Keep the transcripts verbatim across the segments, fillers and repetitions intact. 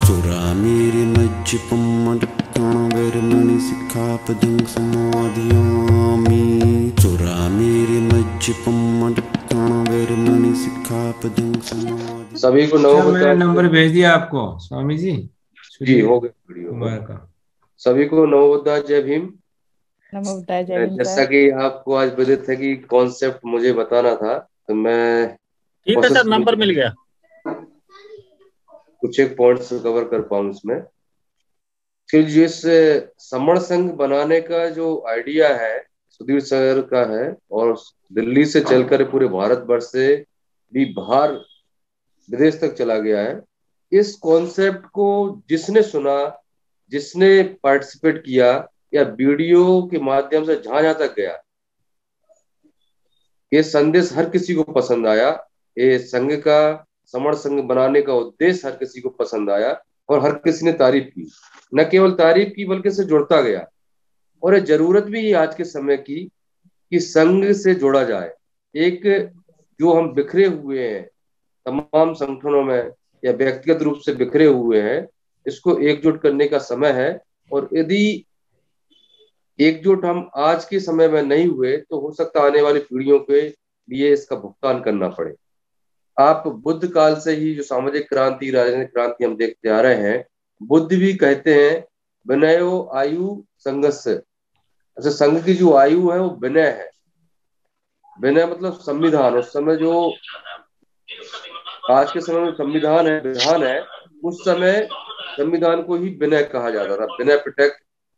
चोरा मेरे मज्ज पम्मडक्कण वेरमणि सिक्खापदं समाधियामि। चोरा मेरे मज्ज पम्मडक्कण वेरमणि सिक्खापदं समाधि। सभी को अच्छा, मैंने नवोबुद्धाय नंबर भेज दिया आपको स्वामी जी। जी, सूर्य हो गया वीडियो कुमार का। का। सभी को नवोबुद्धाय जय भीम। नमोबुद्धाय जय भीम जैसा सर। कि आपको आज विदित है कि कॉन्सेप्ट मुझे बताना था, तो मैं ठीक है सर, नंबर मिल गया। कुछ एक पॉइंट्स कवर कर पाऊं इसमें कि जिस समण संघ बनाने का जो आइडिया है सुधीर सर का है, और दिल्ली से चलकर पूरे भारतवर्ष से भी बाहर विदेश तक चला गया है। इस कॉन्सेप्ट को जिसने सुना, जिसने पार्टिसिपेट किया या वीडियो के माध्यम से जहां जहां तक गया, ये संदेश हर किसी को पसंद आया। ये संघ का समण संघ बनाने का उद्देश्य हर किसी को पसंद आया और हर किसी ने तारीफ की। न केवल तारीफ की बल्कि से जुड़ता गया। और ये जरूरत भी है आज के समय की कि संघ से जोड़ा जाए। एक जो हम बिखरे हुए हैं तमाम संगठनों में या व्यक्तिगत रूप से बिखरे हुए हैं, इसको एकजुट करने का समय है। और यदि एकजुट हम आज के समय में नहीं हुए तो हो सकता आने वाली पीढ़ियों के लिए इसका भुगतान करना पड़े। आप बुद्ध काल से ही जो सामाजिक क्रांति, राजनीतिक क्रांति हम देखते आ रहे हैं, बुद्ध भी कहते हैं विनयो आयु संघस्य। अच्छा, संघ की जो आयु है वो विनय है। विनय मतलब संविधान। उस समय जो आज के समय में संविधान है, विधान है, उस समय संविधान को ही विनय कहा जाता था। विनय पिटक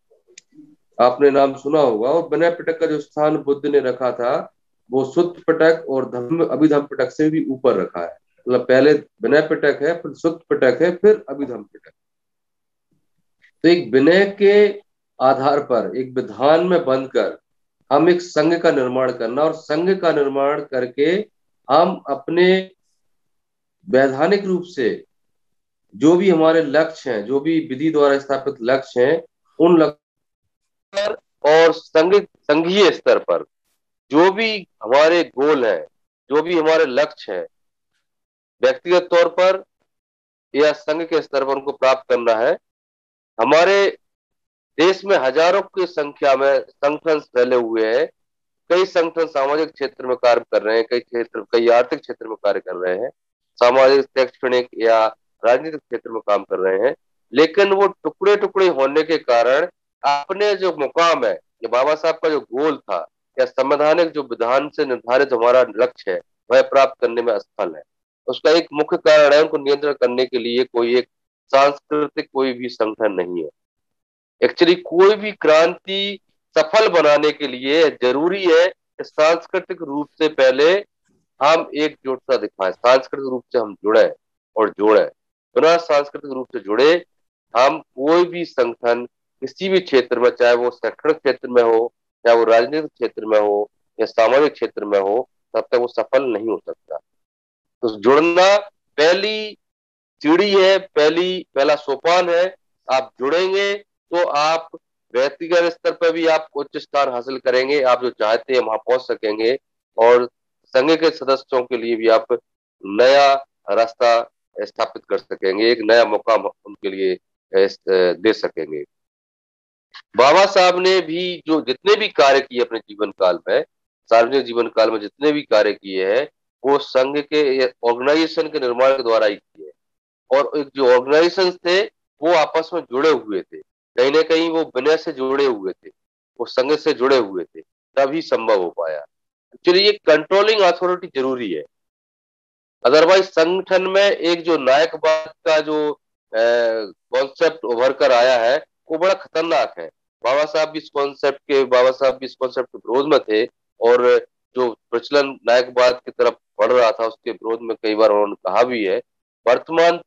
आपने नाम सुना होगा। और विनय पिटक का जो स्थान बुद्ध ने रखा था वो सुत्त पिटक और धम्म अभिधम्म पिटक से भी ऊपर रखा है। मतलब पहले विनय पिटक है, फिर सुत्त पिटक है, फिर अभिधम्म पिटक। तो एक विनय के आधार पर एक विधान में बंधकर हम एक संघ का निर्माण करना, और संघ का निर्माण करके हम अपने वैधानिक रूप से जो भी हमारे लक्ष्य हैं, जो भी विधि द्वारा स्थापित लक्ष्य हैं, उन लक्ष्य और संघ संघीय स्तर पर जो भी हमारे गोल हैं, जो भी हमारे लक्ष्य हैं, व्यक्तिगत तौर पर या संघ के स्तर पर उनको प्राप्त करना है। हमारे देश में हजारों की संख्या में संगठन फैले हुए हैं। कई संगठन सामाजिक क्षेत्र में कार्य कर रहे हैं, कई क्षेत्र कई आर्थिक क्षेत्र में कार्य कर रहे हैं, सामाजिक, शैक्षणिक या राजनीतिक क्षेत्र में काम कर रहे हैं। लेकिन वो टुकड़े टुकड़े होने के कारण अपने जो मुकाम है, ये बाबा साहब का जो गोल था या संवैधानिक जो विधान से निर्धारित हमारा लक्ष्य है, वह प्राप्त करने में असफल है। उसका एक मुख्य कारण है उनको नियंत्रण करने के लिए कोई एक सांस्कृतिक कोई भी संगठन नहीं है। एक्चुअली कोई भी क्रांति सफल बनाने के लिए जरूरी है कि सांस्कृतिक रूप से पहले हम एकजुटता दिखाएं, सांस्कृतिक रूप से हम जुड़े और जोड़े। बिना सांस्कृतिक रूप से जुड़े हम कोई भी संगठन किसी भी क्षेत्र में, चाहे वो शैक्षणिक क्षेत्र में हो, चाहे वो राजनीतिक क्षेत्र में हो या सामाजिक क्षेत्र में हो, तब तक वो सफल नहीं हो सकता। तो जुड़ना पहली सीढ़ी है, पहली पहला सोपान है। आप जुड़ेंगे तो आप व्यक्तिगत स्तर पर भी आप उच्च स्थान हासिल करेंगे, आप जो चाहते हैं वहां पहुंच सकेंगे, और संघ के सदस्यों के लिए भी आप नया रास्ता स्थापित कर सकेंगे, एक नया मौका उनके लिए दे सकेंगे। बाबा साहब ने भी जो जितने भी कार्य किए अपने जीवन काल में, सार्वजनिक जीवन काल में जितने भी कार्य किए हैं, वो संघ के ऑर्गेनाइजेशन के निर्माण के द्वारा ही किए। और एक जो ऑर्गेनाइजेशन थे वो आपस में जुड़े हुए थे, कहीं ना कहीं वो विनय से जुड़े हुए थे, वो संघ से जुड़े हुए थे, तभी संभव हो पाया। एक्चुअली ये कंट्रोलिंग अथॉरिटी जरूरी है। अदरवाइज संगठन में एक जो नायकवाद का जो कॉन्सेप्ट उभर कर आया है वो बड़ा खतरनाक है। बाबा साहब भी इस कॉन्सेप्ट के बाबा साहब भी इस कॉन्सेप्ट के विरोध में थे, और जो प्रचलन नायकवाद की तरफ बढ़ रहा था उसके विरोध में कई बार उन्होंने कहा भी है। वर्तमान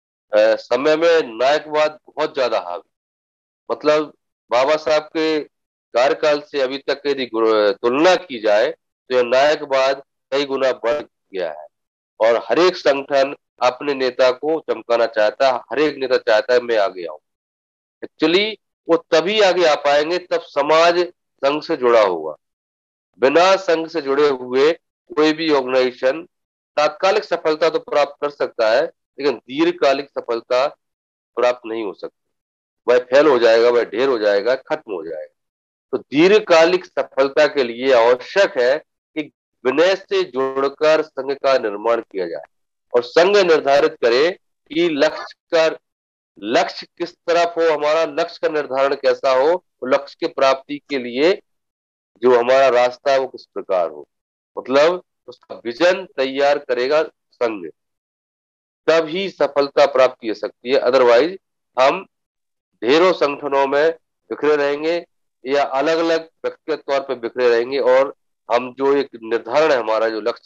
समय में नायकवाद बहुत ज्यादा हावी, मतलब बाबा साहब के कार्यकाल से अभी तक यदि तुलना की जाए तो यह नायकवाद कई गुना बढ़ गया है। और हर एक संगठन अपने नेता को चमकाना चाहता है, हर एक नेता चाहता है मैं आगे आऊं। एक्चुअली वो तभी आगे आ पाएंगे तब समाज संघ से जुड़ा होगा। बिना संघ से जुड़े हुए कोई भी ऑर्गेनाइजेशन तात्कालिक सफलता तो प्राप्त कर सकता है, लेकिन दीर्घकालिक सफलता प्राप्त नहीं हो सकती, वह फैल हो जाएगा, वह ढेर हो जाएगा, खत्म हो जाएगा। तो दीर्घकालिक सफलता के लिए आवश्यक है कि विनय से जुड़कर संघ का निर्माण किया जाए और संघ निर्धारित करे कि लक्ष्य का लक्ष्य किस तरफ हो, हमारा लक्ष्य का निर्धारण कैसा हो, तो लक्ष्य की प्राप्ति के लिए जो हमारा रास्ता है वो किस प्रकार हो, मतलब उसका विजन तैयार करेगा संघ, तब ही सफलता प्राप्त की जा सकती है। अदरवाइज हम ढेरों संगठनों में बिखरे रहेंगे या अलग अलग व्यक्तिगत तौर पर बिखरे रहेंगे और हम जो एक निर्धारण है हमारा, जो लक्ष्य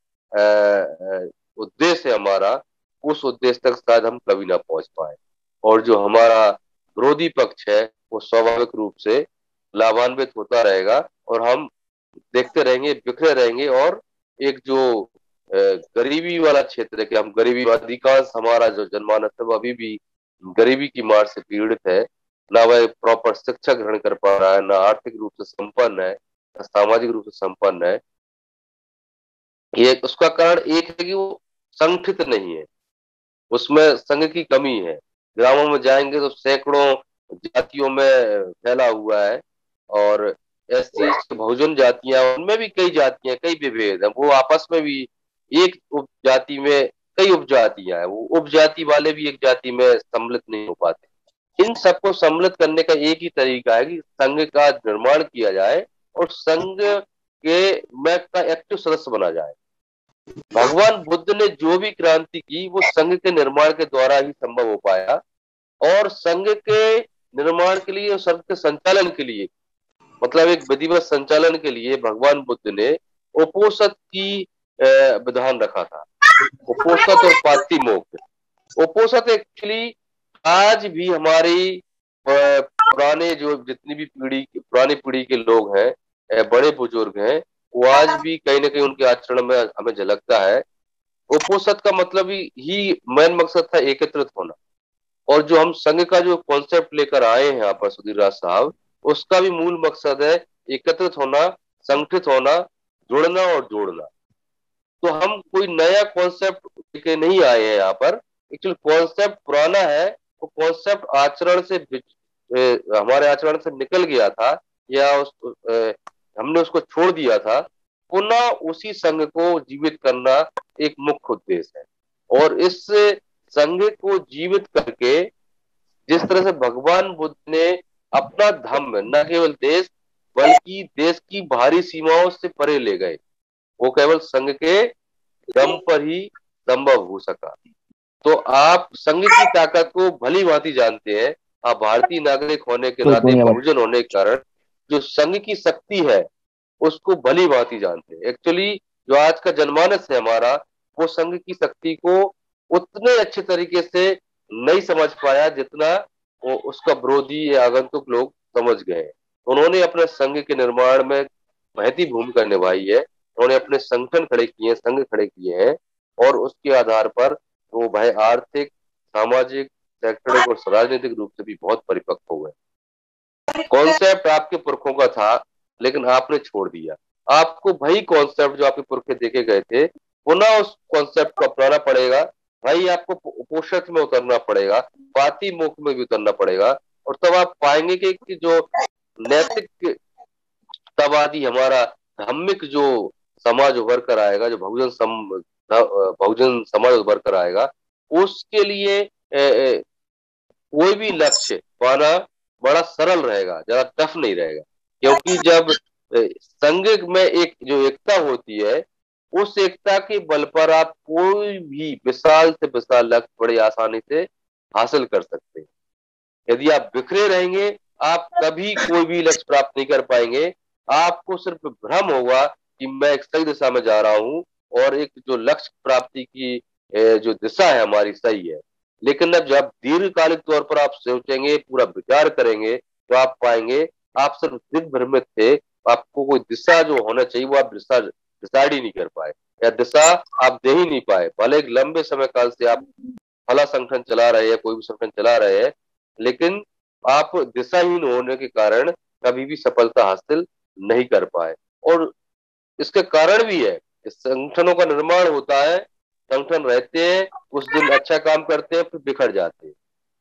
का उद्देश्य है हमारा, उस उद्देश्य तक शायद हम कभी ना पहुंच पाए और जो हमारा विरोधी पक्ष है वो स्वाभाविक रूप से लाभान्वित होता रहेगा और हम देखते रहेंगे, बिखरे रहेंगे और एक जो गरीबी वाला क्षेत्र है कि हम गरीबी, अधिकांश हमारा जो जनमानस है वो अभी भी गरीबी की मार से पीड़ित है, ना वह प्रॉपर शिक्षा ग्रहण कर पा रहा है, ना आर्थिक रूप से संपन्न है, ना सामाजिक रूप से संपन्न है। ये उसका कारण एक है कि वो संगठित नहीं है, उसमें संघ की कमी है। ग्रामों में जाएंगे तो सैकड़ों जातियों में फैला हुआ है और ऐसी बहुजन जातियां, उनमें भी कई जातियां, कई विभेद है, वो आपस में भी एक उपजाति में कई उपजातियां हैं, वो उपजाति वाले भी एक जाति में सम्मिलित नहीं हो पाते। इन सबको सम्मिलित करने का एक ही तरीका है कि संघ का निर्माण किया जाए और संघ के में का एक्टिव सदस्य बना जाए। भगवान बुद्ध ने जो भी क्रांति की वो संघ के निर्माण के द्वारा ही संभव हो पाया और संघ के निर्माण के लिए और संघ के संचालन के लिए, मतलब एक विधिवत संचालन के लिए भगवान बुद्ध ने उपोषण की विधान रखा था। उपोषण और पातिमोक्ष। उपोषण एक्चुअली आज भी हमारी पुराने जो जितनी भी पीढ़ी पुरानी पीढ़ी के लोग हैं, बड़े बुजुर्ग हैं, वो आज भी कहीं ना कहीं उनके आचरण में हमें झलकता है। उपोषण का मतलब ही, ही मेन मकसद था एकत्रित होना और जो हम संघ का जो कॉन्सेप्ट लेकर आए हैं यहाँ पर सुधीर राज साहब, उसका भी मूल मकसद है एकत्रित होना, संगठित होना, जुड़ना और जोड़ना। तो हम कोई नया कॉन्सेप्ट लेके नहीं आए हैं यहाँ पर, एक्चुअली कॉन्सेप्ट पुराना है, वो कॉन्सेप्ट आचरण से ए, हमारे आचरण से निकल गया था या उस ए, हमने उसको छोड़ दिया था। पुनः उसी संघ को जीवित करना एक मुख्य उद्देश्य है और इस संघ को जीवित करके जिस तरह से भगवान बुद्ध ने अपना धम्म न केवल देश बल्कि देश की बाहरी सीमाओं से परे ले गए, वो केवल संघ के दम पर ही संभव हो सका। तो आप संघ की ताकत को भली भांति जानते हैं, आप भारतीय नागरिक होने के नाते, बहुजन होने के कारण जो संघ की शक्ति है उसको भली भांति जानते हैं। एक्चुअली जो आज का जनमानस है हमारा, वो संघ की शक्ति को उतने अच्छे तरीके से नहीं समझ पाया जितना वो उसका विरोधी या आगंतुक लोग समझ गए। उन्होंने अपने संघ के निर्माण में महती भूमिका निभाई है, उन्होंने अपने संगठन खड़े किए, संघ खड़े किए हैं और उसके आधार पर वो भाई आर्थिक, सामाजिक, शैक्षणिक और राजनीतिक रूप से भी बहुत परिपक्व हुए। कॉन्सेप्ट आपके पुरखों का था लेकिन आपने छोड़ दिया। आपको वही कॉन्सेप्ट जो आपके पुरखे देखे गए थे पुनः उस कॉन्सेप्ट को अपनाना पड़ेगा। भाई आपको उपोषण में उतरना पड़ेगा, पातिमोक्ष में भी उतरना पड़ेगा और तब आप पाएंगे कि, कि जो नैतिक तवादी हमारा धार्मिक जो समाज उभर कर आएगा, जो बहुजन सम बहुजन समाज उभर कर आएगा, उसके लिए ए, ए, कोई भी लक्ष्य पाना बड़ा सरल रहेगा, ज्यादा टफ नहीं रहेगा। क्योंकि जब संघ में एक जो एकता होती है, उस एकता के बल पर आप कोई भी विशाल से विशाल लक्ष्य बड़ी आसानी से हासिल कर सकते हैं। यदि आप बिखरे रहेंगे, आप कभी कोई भी लक्ष्य प्राप्त नहीं कर पाएंगे। आपको सिर्फ भ्रम होगा कि मैं एक सही दिशा में जा रहा हूं और एक जो लक्ष्य प्राप्ति की जो दिशा है हमारी सही है। लेकिन अब जब दीर्घकालिक तौर पर आप सोचेंगे, पूरा विचार करेंगे, तो आप पाएंगे आप सिर्फ दिग्भ्रमित थे, आपको कोई दिशा जो होना चाहिए वो आप दिशा डिसाइड ही नहीं कर पाए या दिशा आप दे ही नहीं पाए। भले एक लंबे समय काल से आप फला संगठन चला रहे हैं, कोई भी संगठन चला रहे हैं, लेकिन आप दिशाहीन होने के कारण कभी भी सफलता हासिल नहीं कर पाए। और इसके कारण भी है, संगठनों का निर्माण होता है, संगठन रहते हैं, कुछ दिन अच्छा काम करते हैं, फिर बिखर जाते हैं।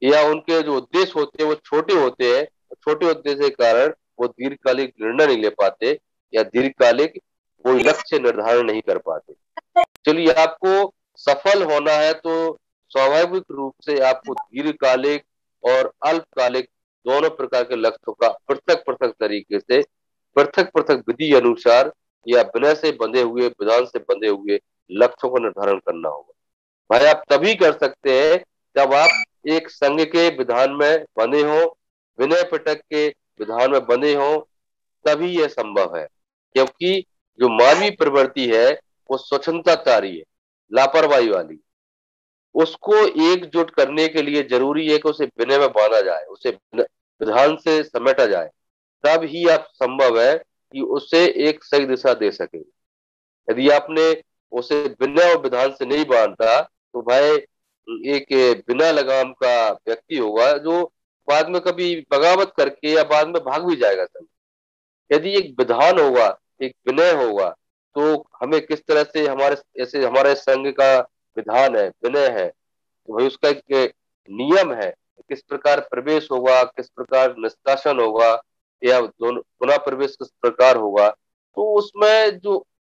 या उनके जो उद्देश्य होते हैं वो छोटे होते हैं, छोटे उद्देश्य के कारण वो दीर्घकालिक निर्णय नहीं ले पाते या दीर्घकालिक कोई लक्ष्य निर्धारण नहीं कर पाते। चलिए, आपको सफल होना है तो स्वाभाविक रूप से आपको दीर्घकालिक और अल्पकालिक दोनों प्रकार के लक्ष्यों का पृथक पृथक तरीके से पृथक पृथक विधि अनुसार या विनय से बंधे हुए विधान से बंधे हुए लक्ष्यों का निर्धारण करना होगा। भाई, आप तभी कर सकते हैं जब आप एक संघ के विधान में बंधे हो, विनय पिटक के विधान में बंधे हो, तभी यह संभव है। क्योंकि जो मानवीय प्रवृत्ति है वो स्वच्छंदताचारी है, लापरवाही वाली। उसको एकजुट करने के लिए जरूरी है कि उसे विनय में बांधा जाए, उसे विधान से समेटा जाए, तब ही आप संभव है कि उसे एक सही दिशा दे सके। यदि आपने उसे विनय और विधान से नहीं बांधता तो भाई एक बिना लगाम का व्यक्ति होगा जो बाद में कभी बगावत करके या बाद में भाग भी जाएगा संघ। यदि एक विधान होगा, एक विनय होगा, तो हमें किस तरह से हमारे ऐसे हमारे संघ का विधान है, विनय है, तो भाई उसका एक नियम है, किस प्रकार प्रवेश होगा, किस प्रकार निष्कासन होगा, या दोनों पुनः प्रवेश किस प्रकार होगा। तो उसमें जो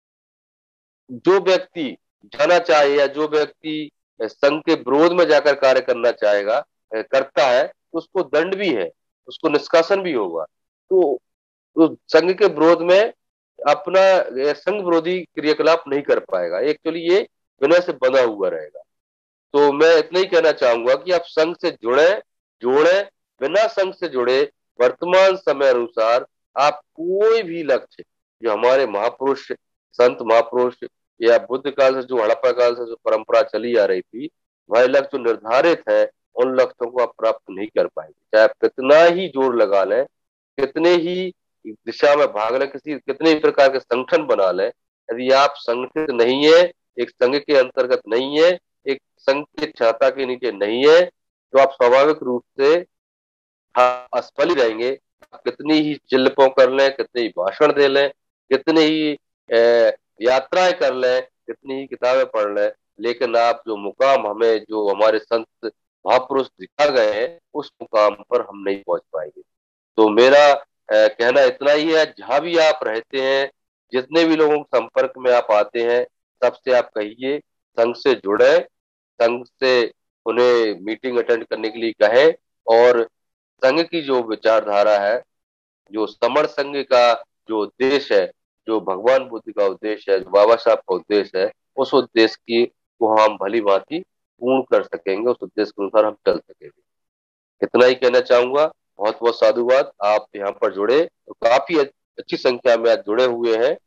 जो व्यक्ति जाना चाहे या जो व्यक्ति संघ के विरोध में जाकर कार्य करना चाहेगा करता है तो उसको दंड भी है, उसको निष्कासन भी होगा। तो, तो संघ के विरोध में अपना संघ विरोधी क्रियाकलाप नहीं कर पाएगा। एक्चुअली ये विनय से बंधा हुआ रहेगा। तो मैं इतना ही कहना चाहूंगा कि आप संघ से जुड़े जोड़े बिना संघ से जुड़े वर्तमान समय अनुसार आप कोई भी लक्ष्य जो हमारे महापुरुष संत महापुरुष या बुद्ध काल से जो हड़प्पा काल से जो परंपरा चली आ रही थी, वह लक्ष्य निर्धारित है, उन लक्ष्यों को आप प्राप्त नहीं कर पाएंगे। चाहे आप कितना ही जोर लगा लें, कितने ही दिशा में भाग लें, किसी कितने ही प्रकार के संगठन बना लें, यदि आप संगठित नहीं है, एक संघ के अंतर्गत नहीं है, एक संघ की छाता के नीचे नहीं है, तो आप स्वाभाविक रूप से असफल ही रहेंगे। आप कितनी ही चिल्लपों कर लें, कितने ही भाषण दे लें, कितने ही यात्राएं कर लें, कितनी ही किताबें पढ़ लें, लेकिन आप जो मुकाम हमें जो हमारे संत महापुरुष दिखा गए हैं उस मुकाम पर हम नहीं पहुंच पाएंगे। तो मेरा ए, कहना इतना ही है, जहां भी आप रहते हैं, जितने भी लोगों के संपर्क में आप आते हैं, सबसे आप कहिए संघ से जुड़े, संघ से उन्हें मीटिंग अटेंड करने के लिए कहें, और संघ की जो विचारधारा है, जो समर संघ का जो उद्देश्य है, जो भगवान बुद्ध का उद्देश्य है, जो बाबा साहब का उद्देश्य है, उस उद्देश्य की को हम भली भांति पूर्ण कर सकेंगे, उस उद्देश्य के अनुसार हम चल सकेंगे। इतना ही कहना चाहूंगा। बहुत बहुत साधुवाद। आप यहाँ पर जुड़े तो काफी अच्छी संख्या में आज जुड़े हुए हैं,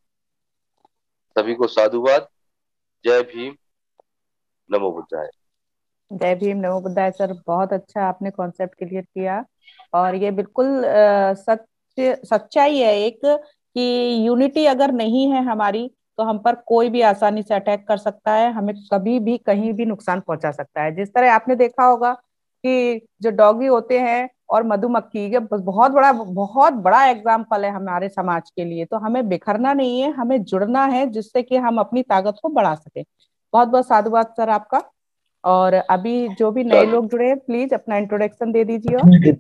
सभी को साधुवाद। जय भीम, नमो बुद्धाय। जय भीम, नमो बुद्धाय। सर, बहुत अच्छा आपने कॉन्सेप्ट क्लियर किया, और ये बिल्कुल सच्चे सच्चाई है एक कि यूनिटी अगर नहीं है हमारी तो हम पर कोई भी आसानी से अटैक कर सकता है, हमें कभी भी कहीं भी नुकसान पहुंचा सकता है। जिस तरह आपने देखा होगा कि जो डॉगी होते हैं और मधुमक्खी, ये बहुत बड़ा बहुत बड़ा एग्जाम्पल है हमारे समाज के लिए। तो हमें बिखरना नहीं है, हमें जुड़ना है, जिससे कि हम अपनी ताकत को बढ़ा सके। बहुत बहुत साधुवाद सर आपका। और अभी जो भी नए लोग जुड़े, प्लीज अपना इंट्रोडक्शन दे दीजिए।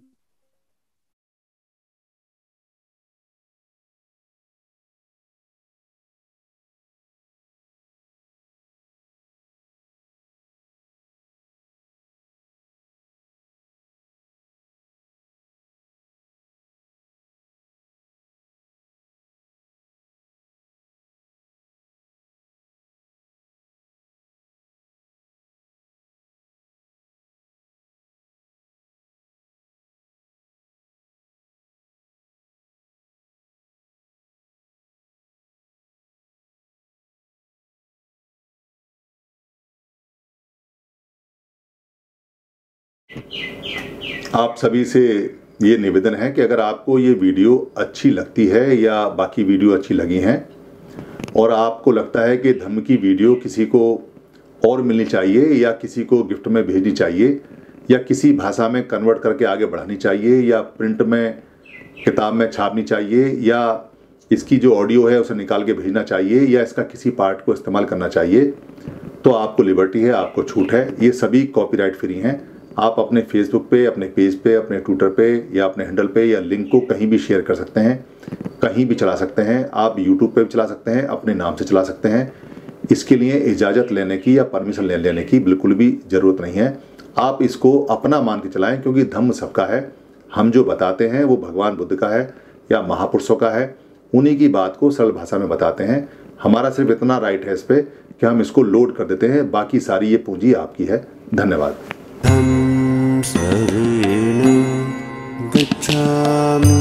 आप सभी से ये निवेदन है कि अगर आपको ये वीडियो अच्छी लगती है या बाकी वीडियो अच्छी लगी हैं और आपको लगता है कि धम्म की वीडियो किसी को और मिलनी चाहिए या किसी को गिफ्ट में भेजनी चाहिए या किसी भाषा में कन्वर्ट करके आगे बढ़ानी चाहिए या प्रिंट में किताब में छापनी चाहिए या इसकी जो ऑडियो है उसे निकाल के भेजना चाहिए या इसका किसी पार्ट को इस्तेमाल करना चाहिए, तो आपको लिबर्टी है, आपको छूट है। ये सभी कॉपीराइट फ्री हैं। आप अपने फेसबुक पे, अपने पेज पे, अपने ट्विटर पे या अपने हैंडल पे या लिंक को कहीं भी शेयर कर सकते हैं, कहीं भी चला सकते हैं। आप यूट्यूब पे भी चला सकते हैं, अपने नाम से चला सकते हैं। इसके लिए इजाज़त लेने की या परमिशन ले लेने की बिल्कुल भी ज़रूरत नहीं है। आप इसको अपना मान के चलाएं, क्योंकि धम्म सबका है। हम जो बताते हैं वो भगवान बुद्ध का है या महापुरुषों का है, उन्हीं की बात को सरल भाषा में बताते हैं। हमारा सिर्फ इतना राइट है इस पर कि हम इसको लोड कर देते हैं, बाकी सारी ये पूंजी आपकी है। धन्यवाद। धम्म शरणं गच्छामि।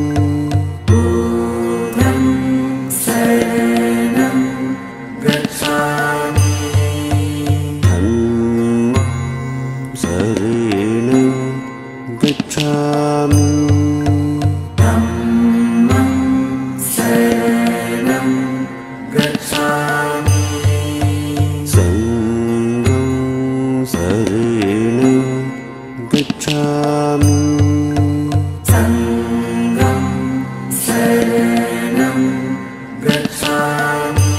बुद्धं शरणं गच्छामि। धम्मं शरणं गच्छामि। धम्मं शरणं गच्छामि। संघं शरणं गच्छामि। संघं शरणं गच्छामि।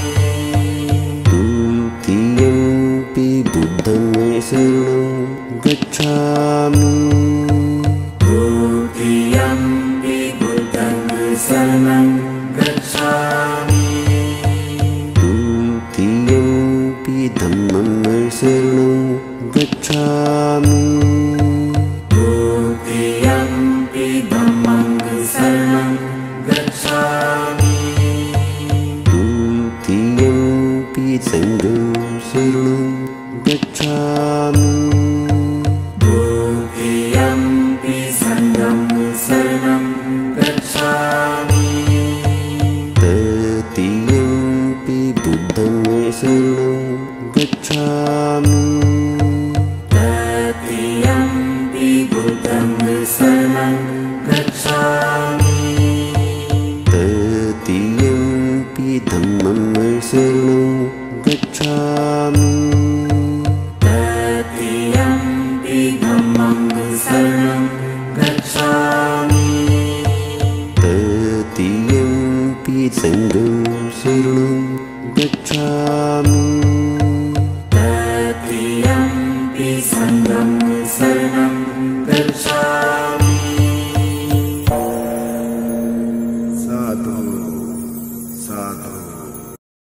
द्वितीयंपि बुद्धं शरणं गच्छामि। द्वितीयंपि बुद्धं शरणं गच्छामि। द्वितीयंपि धम्मं शरणं गच्छामि। द्वितीयंपि धम्मं शरणं गच्छामि। द्वितीयंपि संघं शरणं गच्छामि। द्वितीयंपि संघं शरणं गच्छामि। तृतीयंपि बुद्धं शरणं गच्छामि। तृतीयंपि बुद्धं शरणं गच्छामि। तृतीयंपि धम्मं शरणं गच्छामि। तृतीयंपि धम्मं शरणं गच्छामि। तृतीयंपि संघं शरणं गच्छामि। तृतीयंपि संघं शरणं गच्छामि।